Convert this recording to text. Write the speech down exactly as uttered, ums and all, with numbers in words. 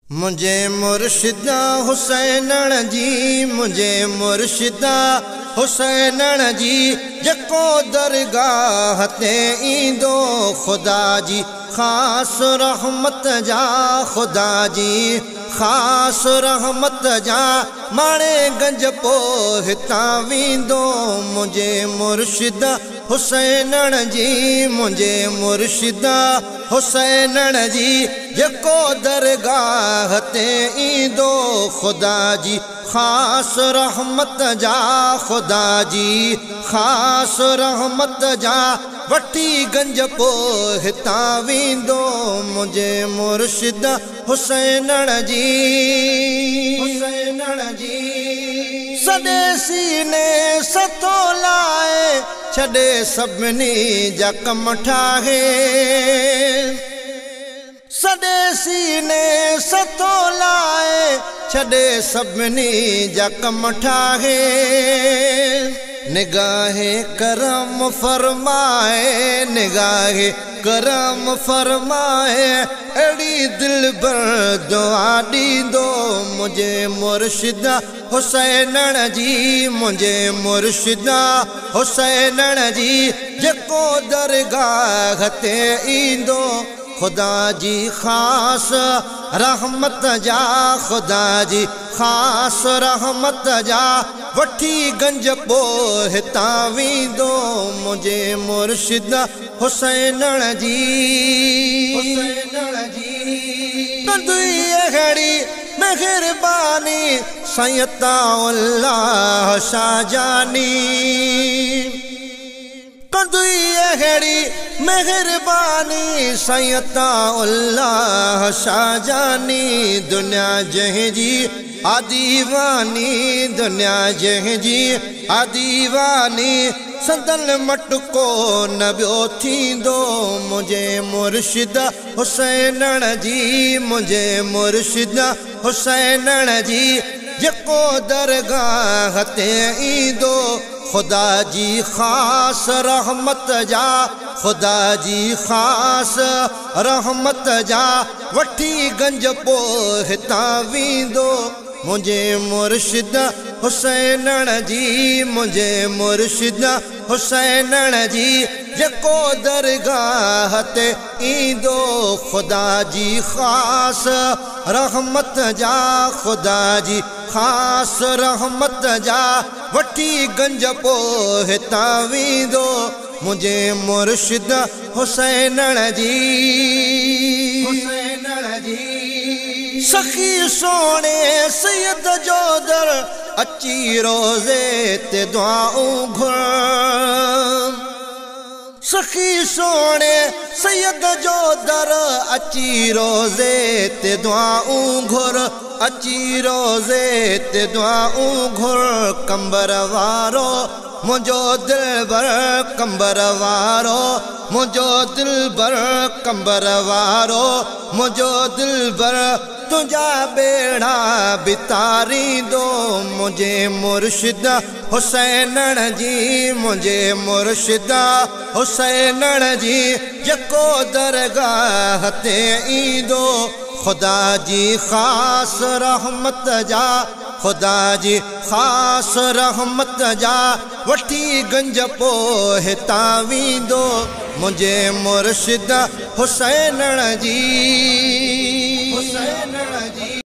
मुझे मुर्शिदा हुसैनण जी, मुझे मुर्शिदा हुसैनण जी, जको दरगाह ते ईंदो खुदा जी खास रहमत जा, खुदा जी खास रहमत जा, माणे गंज पोहिता वेंदो। मुझे मुर्शिदा हुसैनण जी, मुझे मुर्शिदा हुसैनण जी, जको दरगाह ते ईंदो खुदा जी खास रहमत जा, खुदा जी खास रहमत जा, वठी गंज पोहिता वेंदो। मुझे मुर्शिदा हुसैनण जी, हुसैनण जी, सॾे सीने सतो लाए छॾे सभिनी जा कम ठाहे, सॾे सीने सतो लाए छॾे सभिनी जा कम ठाहे, निगाहे करम फरमाए, निगाहे करम फरमाए, अड़ी दिल भर दुआ ॾींदो। मुझे मुर्शिदा हुसैनण जी, मुझे मुर्शिदा हुसैनण जी, जको दरगाह ते ईंदो खुदा जी खास रहमत जा, खुदा जी खास रहमत जा, वठी गंज पोहिता वेंदो। मुझे मुर्शिदा हुसैनण जी, हुसैनण जी, तुंहिंजी अहिड़ी मेहरबानी सैयताउल्लाह शाहजानी, तुंहिंजी अहिड़ी मेहरबानी सैयताउल्लाह शाहजानी, दुनिया जंहिंजी आदीवानी, दुनिया जंहिंजी आदीवानी, संदन मटको न ॿियो थींदो। मुझे मुर्शिदा हुसैनण जी, मुझे मुर्शिदा हुसैनण जी, जको दरगाह ते ईंदो खुदा जी खास रहमत जा, खुदा जी खास रहमत जा, वठी गंज पोहिता वेंदो। मुझे मुर्शिदा हुसैनण जी, मुझे मुर्शिदा हुसैनण जी, जको दरगाह ते ईंदो खुदा जी खास रहमत जा, खुदा जी खास रहमत जा, वठी गंज पोहिता वेंदो। मुझे मुर्शिदा हुसैनण जी, हुसैनण जी, सखी सोने सैयद जो दर अची रोज़े ते दुआऊं घुर, सखी सोने सैयद जो दर अची रोज़े ते दुआऊं घुर, अची रोज़े ते दुआऊं घुर, कंबर वारो मुझो दिलबर, कंबर वारो मुझो दिलबर, कंबर वारो मुझो दिलबर, तुझा बेड़ा बितारींदो। मुझे मुर्शिदा हुसैनण जी, मुझे मुर्शिदा हुसैनण जी, जको दरगाह ते ईंदो खुदा जी खास रहमत जा, खुदा जी खास रहमत जा, वठी गंज पोहिता वेंदो। मुझे मुर्शिदा हुसैनण जी, हुसैनण जी।